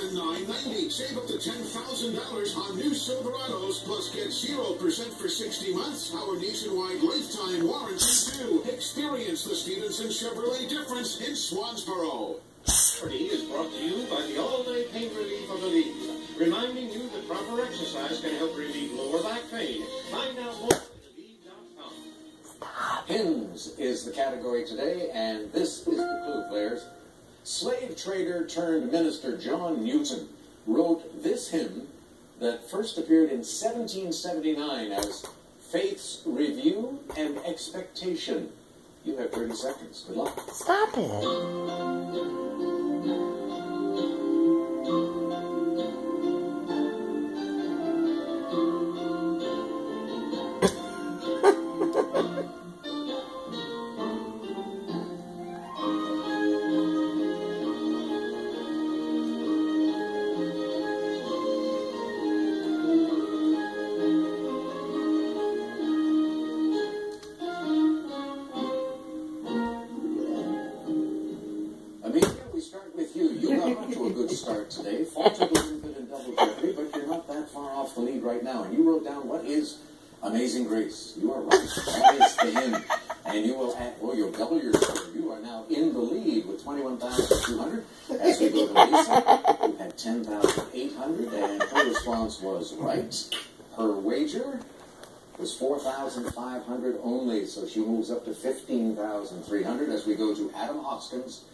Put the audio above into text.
$1,990. Save up to $10,000 on new Silverados, plus get 0% for 60 months. Our nationwide lifetime warranty too. Experience the Stevenson Chevrolet difference in Swansboro. Jeopardy is brought to you by the all-day pain relief of Aleve, reminding you that proper exercise can help relieve lower back pain. Find out more at Aleve.com. Hymns is the category today, and this is the clue, players. Slave trader turned minister John Newton wrote this hymn that first appeared in 1779 as Faith's Review and Expectation. You have 30 seconds. Good luck. Stop it. To a good start today. Faltered a little bit in double jeopardy, but you're not that far off the lead right now. And you wrote down what is Amazing Grace. You are right. That is the hymn. And you will add, well, you'll double your score. You are now in the lead with 21,200. As we go to Lisa, who had 10,800, and her response was right. Her wager was 4,500 only, so she moves up to 15,300 as we go to Adam Hoskins.